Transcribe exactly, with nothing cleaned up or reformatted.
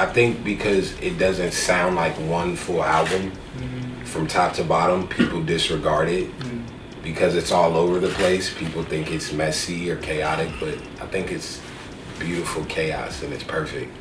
I think because it doesn't sound like one full album mm-hmm. from top to bottom, people disregard it mm-hmm. because it's all over the place. People think it's messy or chaotic, but I think it's beautiful chaos and it's perfect.